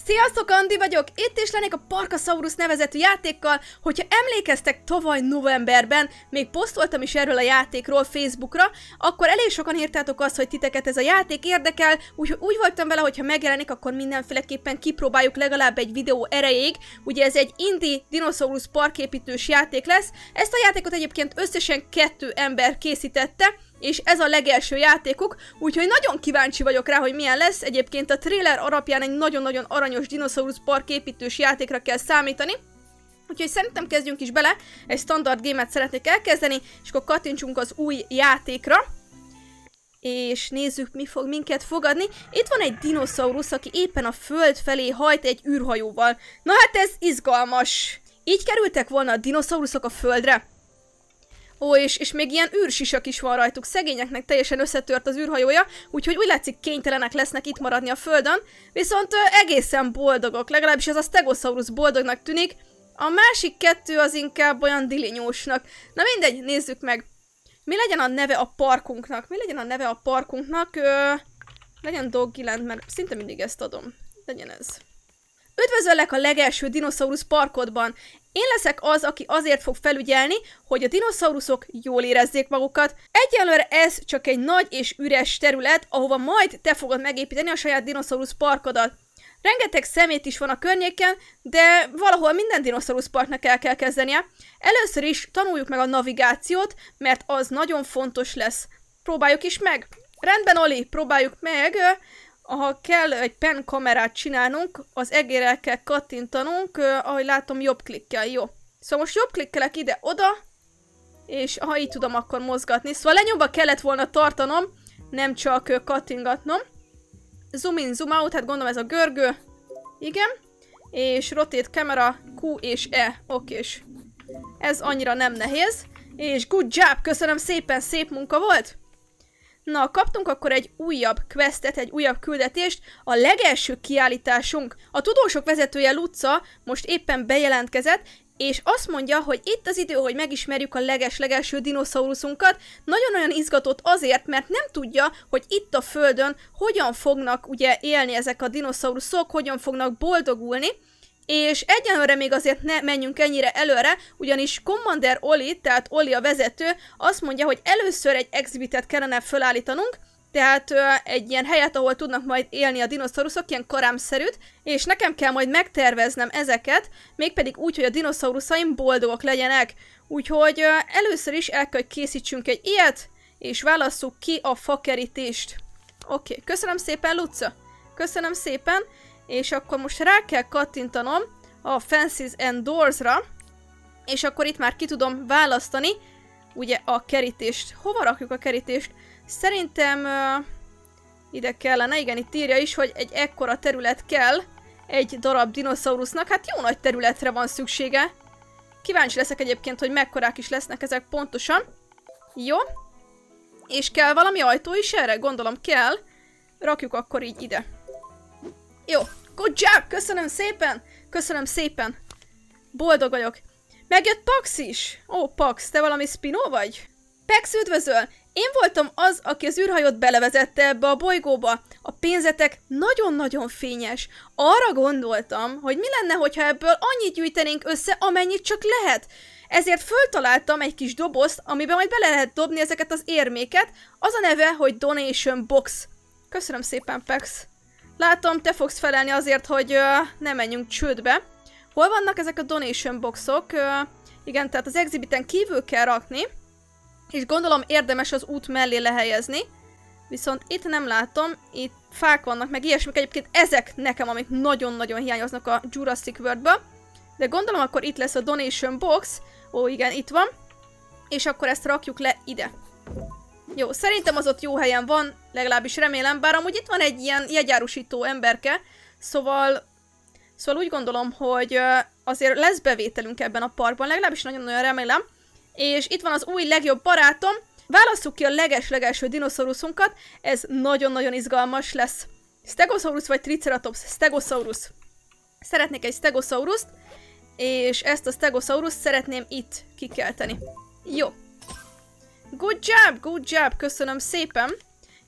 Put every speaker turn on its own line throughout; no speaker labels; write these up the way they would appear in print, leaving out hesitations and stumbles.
Sziasztok, Andi vagyok! Itt is lennék a Parkasaurus nevezetű játékkal. Hogyha emlékeztek, tavaly novemberben még posztoltam is erről a játékról Facebookra, akkor elég sokan írtátok azt, hogy titeket ez a játék érdekel, úgyhogy úgy voltam vele, hogyha megjelenik, akkor mindenféleképpen kipróbáljuk legalább egy videó erejéig. Ugye ez egy indie dinoszaurusz parképítős játék lesz. Ezt a játékot egyébként összesen 2 ember készítette, és ez a legelső játékuk, úgyhogy nagyon kíváncsi vagyok rá, hogy milyen lesz. Egyébként a trailer alapján egy nagyon-nagyon aranyos dinoszaurusz park építős játékra kell számítani. Úgyhogy szerintem kezdjünk is bele, egy standard game-et szeretnék elkezdeni, és akkor kattintsunk az új játékra. És nézzük, mi fog minket fogadni. Itt van egy dinoszaurusz, aki éppen a föld felé hajt egy űrhajóval. Na hát ez izgalmas! Így kerültek volna a dinoszauruszok a földre? Ó, és még ilyen űrsisak is van rajtuk, szegényeknek teljesen összetört az űrhajója, úgyhogy úgy látszik kénytelenek lesznek itt maradni a földön, viszont egészen boldogok, legalábbis ez a Stegosaurus boldognak tűnik, a másik 2 az inkább olyan dilinyósnak. Na mindegy, nézzük meg. Mi legyen a neve a parkunknak? Legyen Doggyland, mert szinte mindig ezt adom. Legyen ez. Üdvözöllek a legelső dinoszaurusz parkodban! Én leszek az, aki azért fog felügyelni, hogy a dinoszauruszok jól érezzék magukat. Egyelőre ez csak egy nagy és üres terület, ahova majd te fogod megépíteni a saját dinoszaurusz parkodat. Rengeteg szemét is van a környéken, de valahol minden dinoszaurusz parknak el kell kezdenie. Először is tanuljuk meg a navigációt, mert az nagyon fontos lesz. Próbáljuk is meg. Rendben, Oli, próbáljuk meg. Ha kell egy pen kamerát csinálnunk, az egérrel kell kattintanunk, ahogy látom, jobb klikkel, jó. Szóval most jobb klikkelek ide-oda, és ha így tudom, akkor mozgatni. Szóval lenyomva kellett volna tartanom, nem csak kattingatnom. Zoom in, zoom out, hát gondolom ez a görgő. Igen. És rotate camera, Q és E. Okés. Ez annyira nem nehéz. És good job, köszönöm szépen, szép munka volt. Na, kaptunk akkor egy újabb questet, egy újabb küldetést, a legelső kiállításunk. A tudósok vezetője Luca most éppen bejelentkezett, és azt mondja, hogy itt az idő, hogy megismerjük a legelső dinoszauruszunkat. Nagyon-nagyon izgatott azért, mert nem tudja, hogy itt a Földön hogyan fognak ugye élni ezek a dinoszauruszok, hogyan fognak boldogulni. És egyenlőre még azért ne menjünk ennyire előre, ugyanis Commander Oli, tehát Oli a vezető, azt mondja, hogy először egy exhibitet kellene felállítanunk, tehát egy ilyen helyet, ahol tudnak majd élni a dinoszauruszok, ilyen karámszerűt, és nekem kell majd megterveznem ezeket, mégpedig úgy, hogy a dinoszauruszaim boldogok legyenek. Úgyhogy először is el kell, hogy készítsünk egy ilyet, és válasszuk ki a fakerítést. Oké, köszönöm szépen, Luca! Köszönöm szépen! És akkor most rá kell kattintanom a Fences and Doors-ra, és akkor itt már ki tudom választani ugye a kerítést. Hova rakjuk a kerítést? Szerintem ide kellene, igen, itt írja is, hogy egy ekkora terület kell egy darab dinoszaurusznak. Hát jó nagy területre van szüksége. Kíváncsi leszek egyébként, hogy mekkorák is lesznek ezek pontosan. Jó. És kell valami ajtó is erre? Gondolom kell. Rakjuk akkor így ide. Jó, good job, köszönöm szépen! Köszönöm szépen! Boldog vagyok. Megjött Pax is! Ó, Pax, te valami spinó vagy? Pax, üdvözöl! Én voltam az, aki az űrhajót belevezette ebbe a bolygóba. A pénzetek nagyon-nagyon fényes. Arra gondoltam, hogy mi lenne, hogyha ebből annyit gyűjtenénk össze, amennyit csak lehet. Ezért föltaláltam egy kis dobozt, amiben majd bele lehet dobni ezeket az érméket. Az a neve, hogy Donation Box. Köszönöm szépen, Pax. Látom, te fogsz felelni azért, hogy ne menjünk csődbe. Hol vannak ezek a donation boxok? Igen, tehát az exhibiten kívül kell rakni, és gondolom érdemes az út mellé lehelyezni. Viszont itt nem látom, itt fák vannak, meg ilyesmik, egyébként ezek nekem, amik nagyon-nagyon hiányoznak a Jurassic World-ből. De gondolom akkor itt lesz a donation box. Ó, igen, itt van. És akkor ezt rakjuk le ide. Jó, szerintem az ott jó helyen van, legalábbis remélem, bár amúgy itt van egy ilyen jegyárusító emberke, szóval úgy gondolom, hogy azért lesz bevételünk ebben a parkban, legalábbis nagyon-nagyon remélem. És itt van az új legjobb barátom, válasszuk ki a legelső dinoszauruszunkat, ez nagyon-nagyon izgalmas lesz. Stegosaurus vagy Triceratops? Stegosaurus. Szeretnék egy Stegosaurust, és ezt a Stegosaurust szeretném itt kikelteni. Jó. Good job, köszönöm szépen.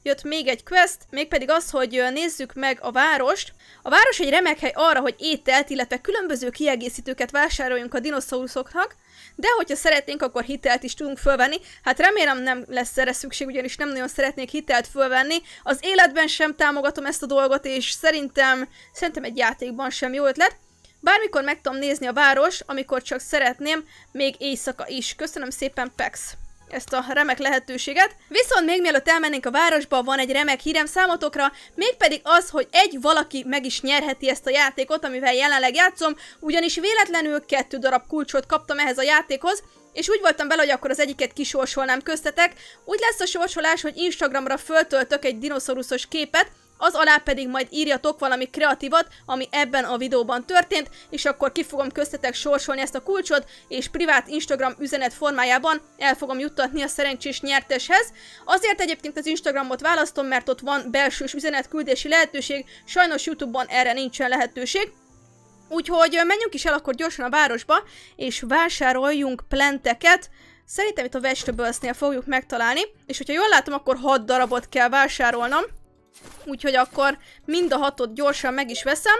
jött még egy quest, mégpedig az, hogy nézzük meg a várost. A város egy remek hely arra, hogy ételt, illetve különböző kiegészítőket vásároljunk a dinoszauruszoknak, de hogyha szeretnénk, akkor hitelt is tudunk fölvenni. Hát remélem nem lesz erre szükség, ugyanis nem nagyon szeretnék hitelt fölvenni. Az életben sem támogatom ezt a dolgot, és szerintem egy játékban sem jó ötlet. Bármikor meg tudom nézni a város, amikor csak szeretném, még éjszaka is. Köszönöm szépen, Pex, ezt a remek lehetőséget. Viszont még mielőtt elmennénk a városba, van egy remek hírem számotokra, mégpedig az, hogy egy valaki meg is nyerheti ezt a játékot, amivel jelenleg játszom, ugyanis véletlenül 2 darab kulcsot kaptam ehhez a játékhoz, és úgy voltam vele, hogy akkor az egyiket kisorsolnám köztetek. Úgy lesz a sorsolás, hogy Instagramra föltöltök egy dinoszauruszos képet, az alá pedig majd írjatok valami kreatívat, ami ebben a videóban történt, és akkor ki fogom köztetek sorsolni ezt a kulcsot, és privát Instagram üzenet formájában el fogom juttatni a szerencsés nyerteshez. Azért egyébként az Instagramot választom, mert ott van belsős üzenetküldési lehetőség, sajnos YouTube-on erre nincsen lehetőség. Úgyhogy menjünk is el akkor gyorsan a városba, és vásároljunk planteket. Szerintem itt a Vegetables-nél fogjuk megtalálni, és hogyha jól látom, akkor 6 darabot kell vásárolnom. Úgyhogy akkor mind a 6-ot gyorsan meg is veszem.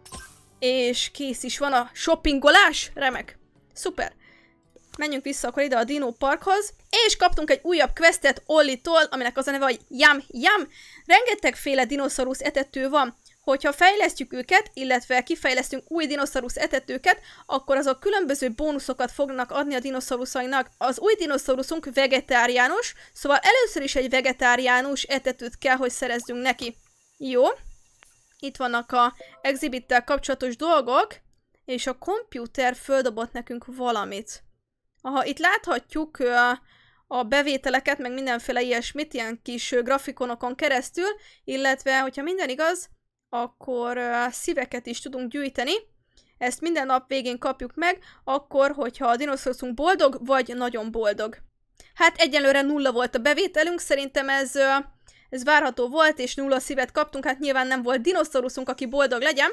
És kész is van a shoppingolás. Remek. Szuper. Menjünk vissza akkor ide a Dino Parkhoz. És kaptunk egy újabb questet Ollitól, aminek az a neve, hogy Yum Yum. Rengetegféle dinoszaurusz etető van. Hogyha fejlesztjük őket, illetve kifejlesztünk új dinoszaurusz etetőket, akkor azok különböző bónuszokat fognak adni a dinoszauruszainak. Az új dinoszauruszunk vegetáriánus, szóval először is egy vegetáriánus etetőt kell, hogy szerezzünk neki. Jó. Itt vannak a exhibittel kapcsolatos dolgok, és a komputer földobott nekünk valamit. Aha, itt láthatjuk a bevételeket, meg mindenféle ilyesmit, ilyen kis grafikonokon keresztül, illetve, hogyha minden igaz, akkor szíveket is tudunk gyűjteni. Ezt minden nap végén kapjuk meg, akkor, hogyha a dinoszauruszunk boldog, vagy nagyon boldog. Hát egyelőre 0 volt a bevételünk, szerintem ez várható volt, és 0 szívet kaptunk, hát nyilván nem volt dinoszauruszunk, aki boldog legyen.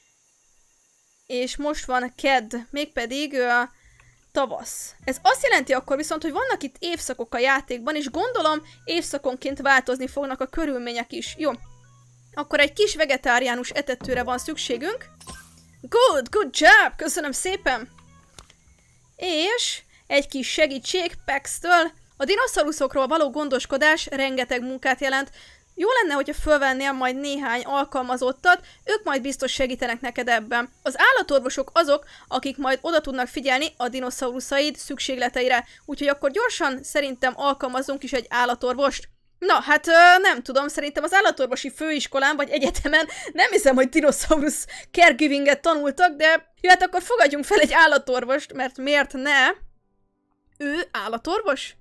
És most van kedd, mégpedig tavasz. Ez azt jelenti akkor viszont, hogy vannak itt évszakok a játékban, és gondolom évszakonként változni fognak a körülmények is. Jó. Akkor egy kis vegetáriánus etetőre van szükségünk. Good job! Köszönöm szépen! És egy kis segítség Pex-től. A dinoszauruszokról való gondoskodás rengeteg munkát jelent. Jó lenne, hogyha fölvennél majd néhány alkalmazottat, ők majd biztos segítenek neked ebben. Az állatorvosok azok, akik majd oda tudnak figyelni a dinoszauruszaid szükségleteire. Úgyhogy akkor gyorsan szerintem alkalmazzunk is egy állatorvost. Na, hát nem tudom, szerintem az állatorvosi főiskolán vagy egyetemen nem hiszem, hogy dinoszaurusz caregivinget tanultak, de jó, hát akkor fogadjunk fel egy állatorvost, mert miért ne? Ő állatorvos?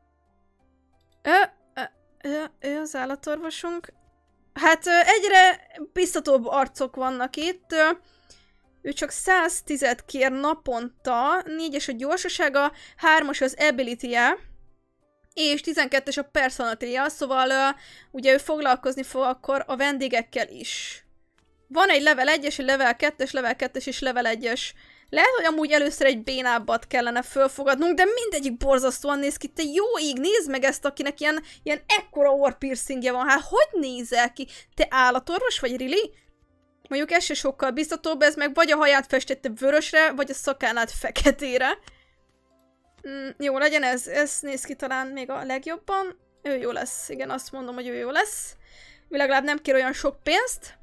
Ő az állatorvosunk? Hát egyre biztatóbb arcok vannak itt. Ő csak 110-et kér naponta, 4-es a gyorsasága, 3-as az ability-je, és 12-es a personality-ja, szóval ugye ő foglalkozni fog akkor a vendégekkel is. Van egy level 1-es, egy level 2-es, level 2-es és level 1-es. Lehet, hogy amúgy először egy bénábbat kellene fölfogadnunk, de mindegyik borzasztóan néz ki. Te jó ég, nézd meg ezt, akinek ilyen ekkora orrpiercingje van. Hát hogy nézel ki? Te állatorvos vagy, really? Mondjuk ez se sokkal biztatóbb, ez meg vagy a haját festette vörösre, vagy a szakánát feketére. Jó, legyen ez néz ki talán még a legjobban. Ő jó lesz, igen, azt mondom, hogy ő jó lesz. Ő legalább nem kér olyan sok pénzt.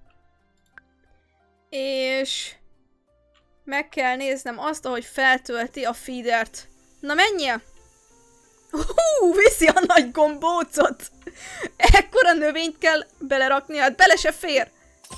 És meg kell néznem azt, ahogy feltölti a feedert. Na menjél! Viszi a nagy gombócot! Ekkora növényt kell belerakni, hát bele se fér!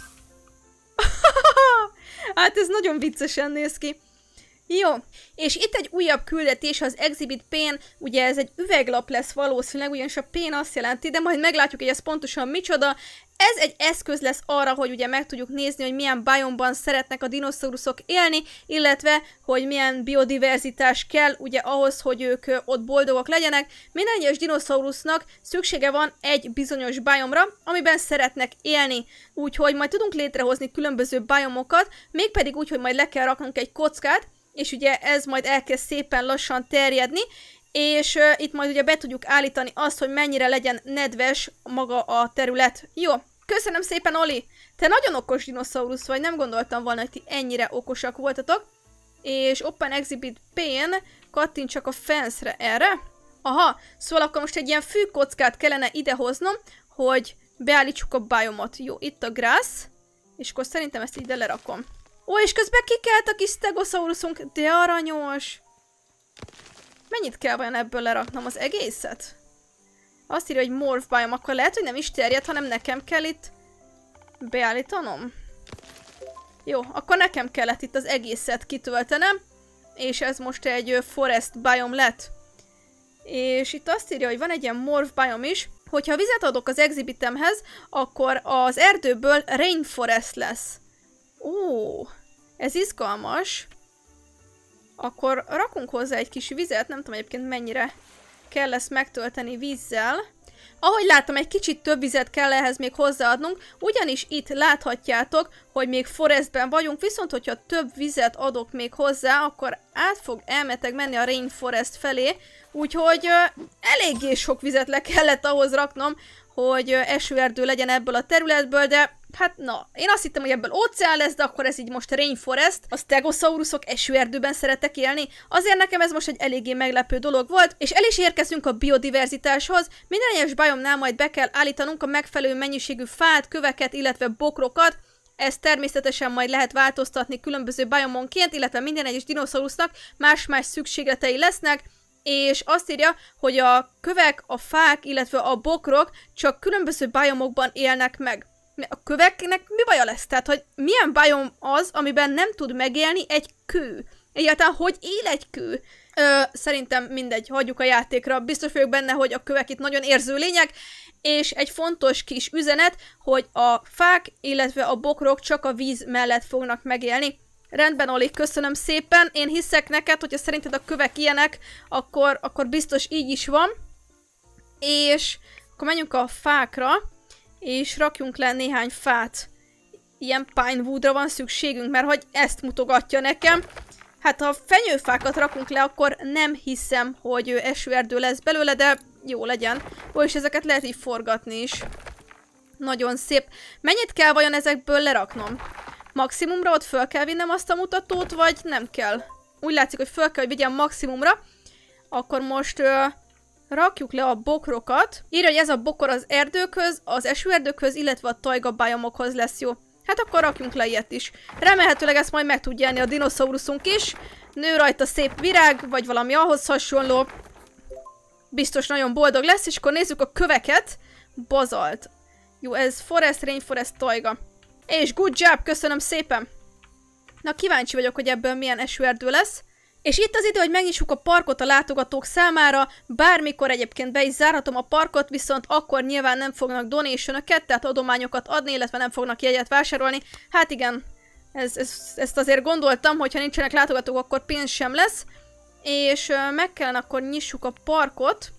Hát ez nagyon viccesen néz ki. Jó, és itt egy újabb küldetés az Exhibit Pane, ugye ez egy üveglap lesz valószínűleg, ugyanis a Pane azt jelenti, de majd meglátjuk, hogy ez pontosan micsoda. Ez egy eszköz lesz arra, hogy ugye meg tudjuk nézni, hogy milyen biomban szeretnek a dinoszauruszok élni, illetve, hogy milyen biodiverzitás kell ugye ahhoz, hogy ők ott boldogok legyenek. Minden egyes dinoszaurusznak szüksége van egy bizonyos biomra, amiben szeretnek élni. Úgyhogy majd tudunk létrehozni különböző biomokat, mégpedig úgy, hogy majd le kell raknunk egy kockát, és ugye ez majd elkezd szépen lassan terjedni, és itt majd ugye be tudjuk állítani azt, hogy mennyire legyen nedves maga a terület. Jó, köszönöm szépen, Oli! Te nagyon okos dinoszaurusz vagy, nem gondoltam volna, hogy ti ennyire okosak voltatok. És Open Exhibit Pane, kattintsak a fence-re erre. Aha, szóval akkor most egy ilyen fűkockát kellene idehoznom, hogy beállítsuk a biomot. Jó, itt a grass, és akkor szerintem ezt ide lerakom. Ó, és közben kikelt a kis stegosaurusunk, de aranyos! Mennyit kell vajon ebből leraknom? Az egészet? Azt írja, hogy morph biome, akkor lehet, hogy nem is terjed, hanem nekem kell itt beállítanom. Jó, akkor nekem kellett itt az egészet kitöltenem, és ez most egy forest biome lett. És itt azt írja, hogy van egy ilyen morph biome is, hogyha vizet adok az exhibitemhez, akkor az erdőből rainforest lesz. Ó, ez izgalmas. Akkor rakunk hozzá egy kis vizet, nem tudom egyébként mennyire kell ezt megtölteni vízzel. Ahogy láttam, egy kicsit több vizet kell ehhez még hozzáadnunk, ugyanis itt láthatjátok, hogy még forestben vagyunk, viszont hogyha több vizet adok még hozzá, akkor át fog elmeteg menni a rainforest felé, úgyhogy eléggé sok vizet le kellett ahhoz raknom, hogy esőerdő legyen ebből a területből, de hát na, én azt hittem, hogy ebből óceán lesz, de akkor ez így most rainforest. A stegosaurusok esőerdőben szeretek élni, azért nekem ez most egy eléggé meglepő dolog volt, és el is érkezünk a biodiverzitáshoz. Minden egyes biomnál majd be kell állítanunk a megfelelő mennyiségű fát, köveket, illetve bokrokat. Ezt természetesen majd lehet változtatni különböző biomonként, illetve minden egyes dinoszaurusznak más-más szükségletei lesznek, és azt írja, hogy a kövek, a fák, illetve a bokrok csak különböző biomokban élnek meg. A köveknek mi baja lesz? Tehát, hogy milyen biom az, amiben nem tud megélni egy kő? Egyáltalán hogy él egy kő? Szerintem mindegy, hagyjuk a játékra. Biztos vagyok benne, hogy a kövek itt nagyon érző lények, és egy fontos kis üzenet, hogy a fák, illetve a bokrok csak a víz mellett fognak megélni. Rendben, Oli, köszönöm szépen. Én hiszek neked, hogyha szerinted a kövek ilyenek, akkor biztos így is van. És akkor menjünk a fákra, és rakjunk le néhány fát. Ilyen pinewoodra van szükségünk, mert hogy ezt mutogatja nekem. Hát ha fenyőfákat rakunk le, akkor nem hiszem, hogy esőerdő lesz belőle, de jó legyen. Ó, és ezeket lehet így forgatni is. Nagyon szép. Mennyit kell vajon ezekből leraknom? Maximumra ott föl kell vinnem azt a mutatót, vagy nem kell? Úgy látszik, hogy föl kell, hogy vigyem maximumra. Akkor most rakjuk le a bokrokat. Írja, hogy ez a bokor az erdőkhöz, az esőerdőkhöz, illetve a tajga biomokhoz lesz jó. Hát akkor rakjunk le ilyet is. Remélhetőleg ezt majd meg tudja enni a dinoszauruszunk is. Nő rajta szép virág, vagy valami ahhoz hasonló. Biztos nagyon boldog lesz, és akkor nézzük a köveket. Bazalt. Jó, ez forest, rainforest, tajga. És good job, köszönöm szépen! Na, kíváncsi vagyok, hogy ebből milyen esőerdő lesz. És itt az idő, hogy megnyissuk a parkot a látogatók számára, bármikor egyébként be is zárhatom a parkot, viszont akkor nyilván nem fognak donation-öket, tehát adományokat adni, illetve nem fognak jegyet vásárolni. Hát igen, ezt azért gondoltam, hogy ha nincsenek látogatók, akkor pénz sem lesz. És meg kellene akkor nyissuk a parkot,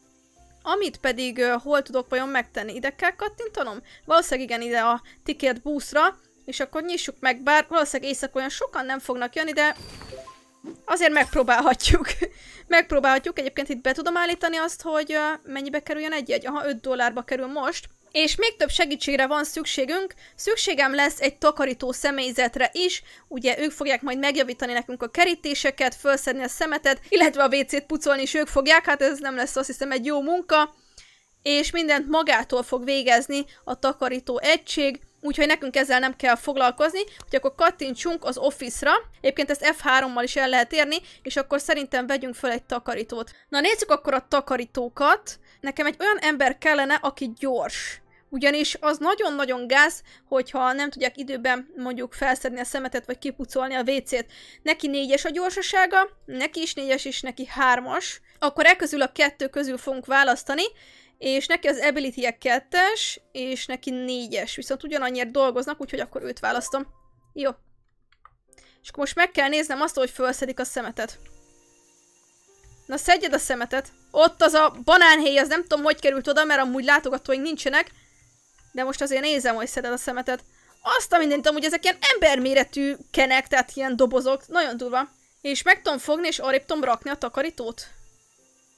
amit pedig hol tudok vajon megtenni? Ide kell kattintanom? Valószínűleg igen, ide a ticket boothra, és akkor nyissuk meg, bár valószínűleg éjszaka olyan sokan nem fognak jönni, de azért megpróbálhatjuk. Megpróbálhatjuk, egyébként itt be tudom állítani azt, hogy mennyibe kerüljön egy jegy. Aha, $5 kerül most. És még több segítségre van szükségünk. Szükségem lesz egy takarító személyzetre is. Ugye ők fogják majd megjavítani nekünk a kerítéseket, felszedni a szemetet, illetve a WC-t pucolni is ők fogják. Hát ez nem lesz, azt hiszem, egy jó munka. És mindent magától fog végezni a takarító egység. Úgyhogy nekünk ezzel nem kell foglalkozni, hogy akkor kattintsunk az Office-ra. Egyébként ezt F3-mal is el lehet érni, és akkor szerintem vegyünk fel egy takarítót. Na nézzük akkor a takarítókat. Nekem egy olyan ember kellene, aki gyors. Ugyanis az nagyon-nagyon gáz, hogyha nem tudják időben mondjuk felszedni a szemetet, vagy kipucolni a WC-t. Neki 4-es a gyorsasága, neki is 4-es, és neki 3-as. Akkor e közül a 2 közül fogunk választani, és neki az ability-je 2-es, és neki 4-es. Viszont ugyanannyiért dolgoznak, úgyhogy akkor őt választom. Jó. És akkor most meg kell néznem azt, hogy felszedik a szemetet. Na, szedjed a szemetet. Ott az a banánhéj, az nem tudom, hogy került oda, mert amúgy látogatóink nincsenek. De most azért nézem, hogy szeded a szemetet. Azt a mindent, amúgy ezek ilyen emberméretű kenek, tehát ilyen dobozok. Nagyon durva. És meg tudom fogni, és arrébb tudom rakni a takarítót.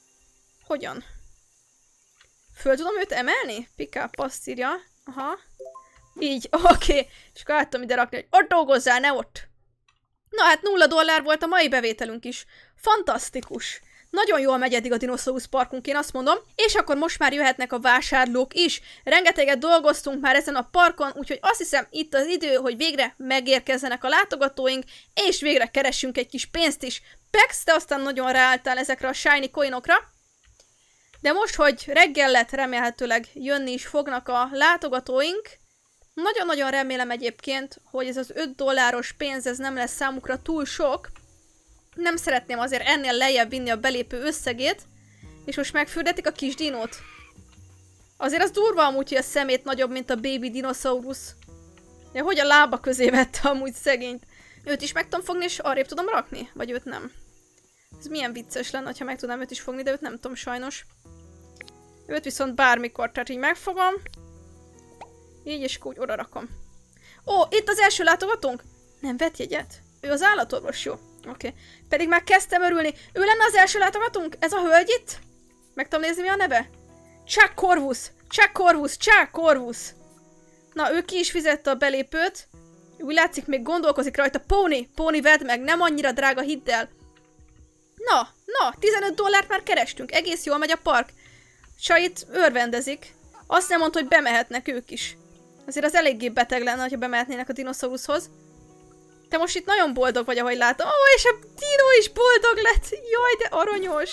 Hogyan? Föl tudom őt emelni? Pick-up, azt írja. Aha. Így, oké. És akkor áttam ide rakni, hogy ott dolgozzál, ne ott. Na hát $0 volt a mai bevételünk is. Fantasztikus. Nagyon jól megy eddig a Dinosaurus Parkunk, én azt mondom. És akkor most már jöhetnek a vásárlók is. Rengeteget dolgoztunk már ezen a parkon, úgyhogy azt hiszem itt az idő, hogy végre megérkezzenek a látogatóink, és végre keressünk egy kis pénzt is. Pex, te aztán nagyon ráálltál ezekre a shiny coinokra. De most, hogy reggel lett, remélhetőleg jönni is fognak a látogatóink. Nagyon-nagyon remélem egyébként, hogy ez az $5 pénz ez nem lesz számukra túl sok. Nem szeretném azért ennél lejjebb vinni a belépő összegét. És most megfürdetik a kis dinót. Azért az durva amúgy, hogy a szemét nagyobb, mint a baby dinosaurus. Ja, hogy a lába közé vette amúgy szegényt. Őt is meg tudom fogni, és arrébb tudom rakni? Vagy őt nem? Ez milyen vicces lenne, ha meg tudnám őt is fogni, de őt nem tudom sajnos. Őt viszont bármikor, tehát így megfogom. Így, és akkor úgy oda rakom. Ó, itt az első látogatónk? Nem vett jegyet? Ő az állatorvos, jó. Oké. Pedig már kezdtem örülni. Ő lenne az első látogatónk? Ez a hölgy itt? Meg tudom nézni, mi a neve? Chuck Corvus! Chuck Corvus! Chuck Corvus! Na, ő ki is fizette a belépőt. Úgy látszik, még gondolkozik rajta. Pony, vedd meg, nem annyira drága, hidd el. Na, $15 már kerestünk. Egész jól megy a park. Csajit örvendezik. Azt nem mondta, hogy bemehetnek ők is. Azért az eléggé beteg lenne, ha bemehetnének a dinoszauruszhoz. Te most itt nagyon boldog vagy, ahogy látom. Ó, és a dino is boldog lett. Jaj, de aranyos.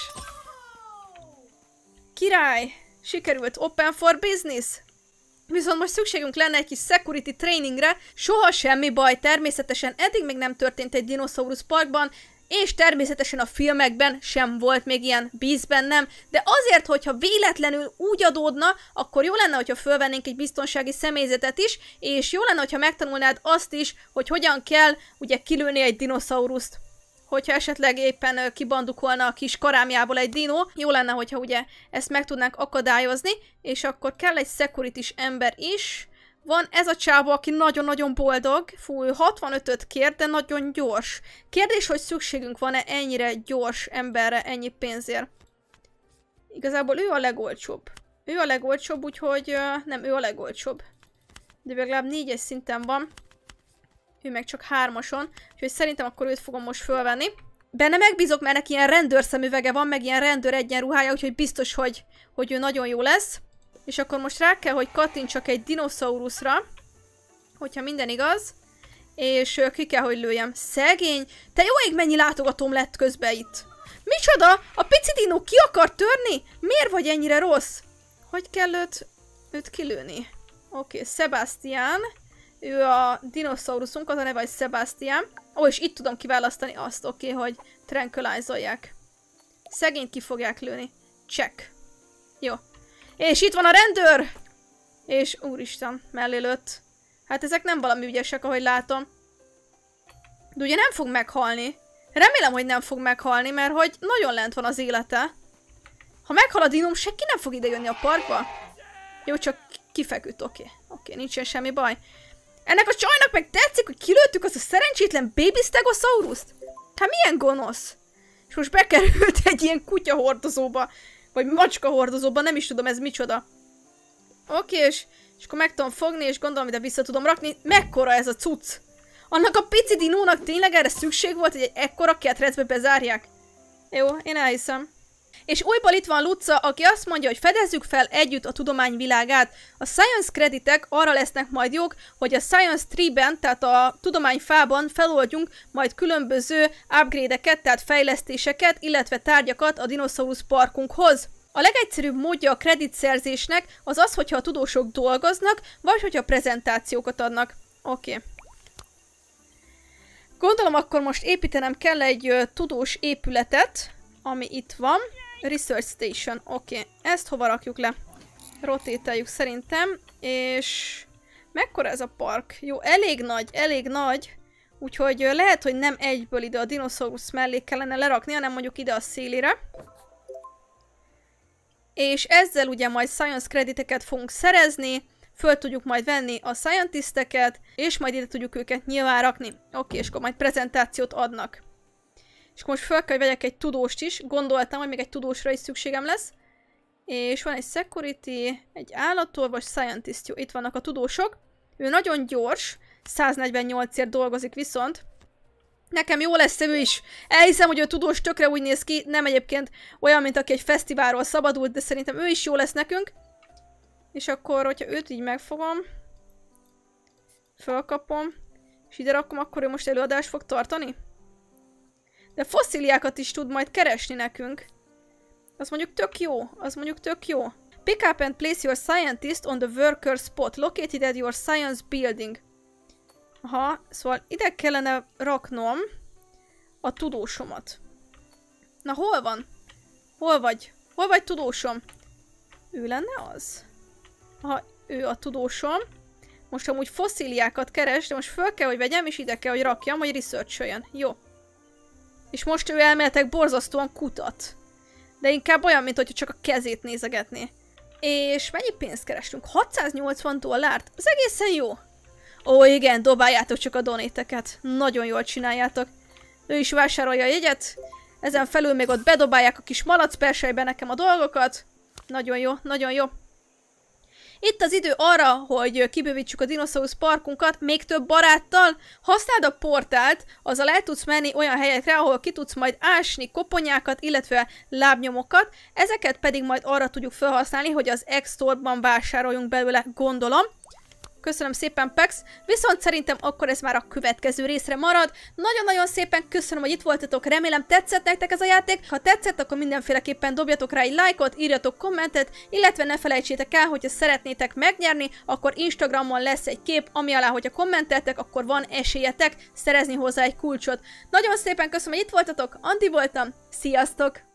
Király. Sikerült. Open for business. Viszont most szükségünk lenne egy kis security trainingre. Soha semmi baj. Természetesen eddig még nem történt egy Dinosaurus Parkban, és természetesen a filmekben sem volt még ilyen bíz bennem, de azért, hogyha véletlenül úgy adódna, akkor jó lenne, hogyha fölvennénk egy biztonsági személyzetet is, és jó lenne, hogyha megtanulnád azt is, hogy hogyan kell ugye kilőni egy dinoszauruszt. Hogyha esetleg éppen kibandukolna a kis karámjából egy dino, jó lenne, hogyha ugye ezt meg tudnánk akadályozni, és akkor kell egy security-s ember is. Van ez a csávó, aki nagyon-nagyon boldog. Fú, 65-öt kér, de nagyon gyors. Kérdés, hogy szükségünk van-e ennyire gyors emberre, ennyi pénzért. Igazából ő a legolcsóbb. Ő a legolcsóbb, úgyhogy nem, ő a legolcsóbb. De legalább 4-es szinten van. Ő meg csak 3-ason. Úgyhogy szerintem akkor őt fogom most fölvenni. Benne megbízok, mert neki ilyen rendőrszemüvege van, meg ilyen rendőr egyenruhája, úgyhogy biztos, hogy ő nagyon jó lesz. És akkor most rá kell, hogy kattintsak egy dinoszauruszra, hogyha minden igaz, és ki kell, hogy lőjem. Szegény! Te jó ég, mennyi látogatóm lett közben itt! Micsoda? A pici dino ki akar törni? Miért vagy ennyire rossz? Hogy kell őt kilőni? Oké, Sebastian. Ő a dinoszauruszunk, az a neve, hogy Sebastian. Ó, és itt tudom kiválasztani azt, oké, hogy tranquilize-olják. Szegényt ki fogják lőni. Check. Jó. És itt van a rendőr! És úristen, mellé lőtt. Hát ezek nem valami ügyesek, ahogy látom. De ugye nem fog meghalni. Remélem, hogy nem fog meghalni, mert hogy nagyon lent van az élete. Ha meghal a dinom, senki nem fog ide jönni a parkba. Jó, csak kifeküdt, oké, nincsen semmi baj. Ennek a csajnak meg tetszik, hogy kilőttük azt a szerencsétlen baby stegosaurust? Hát milyen gonosz. És most bekerült egy ilyen kutya hordozóba. Vagy macska hordozóban, nem is tudom ez micsoda. Oké, és akkor meg tudom fogni, és gondolom, ide vissza tudom rakni. Mekkora ez a cucc? Annak a pici dinónak tényleg erre szükség volt, hogy egy ekkora ketrecbe bezárják? Jó, én elhiszem. És újból itt van Luca, aki azt mondja, hogy fedezzük fel együtt a tudomány világát. A Science kreditek arra lesznek majd jók, hogy a Science Tree-ben, tehát a tudományfában feloldjunk majd különböző upgrade-eket, tehát fejlesztéseket, illetve tárgyakat a Dinosaurus Parkunkhoz. A legegyszerűbb módja a kreditszerzésnek az az, hogyha a tudósok dolgoznak, vagy hogyha prezentációkat adnak. Oké. Gondolom, akkor most építenem kell egy tudós épületet, ami itt van. Research Station, oké. Ezt hova rakjuk le? Rotételjük szerintem, és mekkora ez a park? Jó, elég nagy, úgyhogy lehet, hogy nem egyből ide a dinoszaurusz mellé kellene lerakni, hanem mondjuk ide a szélére. És ezzel ugye majd science krediteket fogunk szerezni, föl tudjuk majd venni a scientisteket, és majd ide tudjuk őket nyilván rakni. Oké, és akkor majd prezentációt adnak. És akkor most fel kell, hogy vegyek egy tudóst is. Gondoltam, hogy még egy tudósra is szükségem lesz. És van egy security, egy állatorvos, scientist. Jó, itt vannak a tudósok. Ő nagyon gyors, 148-ért dolgozik viszont. Nekem jó lesz ő is. Elhiszem, hogy a tudós tökre úgy néz ki, nem egyébként olyan, mint aki egy fesztiválról szabadult, de szerintem ő is jó lesz nekünk. És akkor, hogyha őt így megfogom, fölkapom, és ide rakom, akkor ő most előadást fog tartani? De fosszíliákat is tud majd keresni nekünk. Az mondjuk tök jó, az mondjuk tök jó. Pick up and place your scientist on the worker spot, located at your science building. Aha, szóval ide kellene raknom a tudósomat. Na, hol van? Hol vagy? Hol vagy tudósom? Ő lenne az? Aha, ő a tudósom. Most amúgy fosszíliákat keres, de most föl kell, hogy vegyem, és ide kell, hogy rakjam, hogy research-öljön. Jó. És most ő elméletek borzasztóan kutat. De inkább olyan, mint hogyha csak a kezét nézegetné. És mennyi pénzt kerestünk? $680? Az egészen jó. Ó, igen, dobáljátok csak a donateket. Nagyon jól csináljátok. Ő is vásárolja a jegyet. Ezen felül még ott bedobálják a kis malacperselybe nekem a dolgokat. Nagyon jó, nagyon jó. Itt az idő arra, hogy kibővítsük a dinoszaurusz parkunkat még több baráttal. Használd a portált, azzal el tudsz menni olyan helyekre, ahol ki tudsz majd ásni koponyákat, illetve lábnyomokat. Ezeket pedig majd arra tudjuk felhasználni, hogy az X-Store-ban vásároljunk belőle, gondolom. Köszönöm szépen, Pex, viszont szerintem akkor ez már a következő részre marad. Nagyon-nagyon szépen köszönöm, hogy itt voltatok, remélem tetszett nektek ez a játék. Ha tetszett, akkor mindenféleképpen dobjatok rá egy lájkot, írjatok kommentet, illetve ne felejtsétek el, hogyha szeretnétek megnyerni, akkor Instagramon lesz egy kép, ami alá, hogyha kommenteltek, akkor van esélyetek szerezni hozzá egy kulcsot. Nagyon szépen köszönöm, hogy itt voltatok, Andi voltam, sziasztok!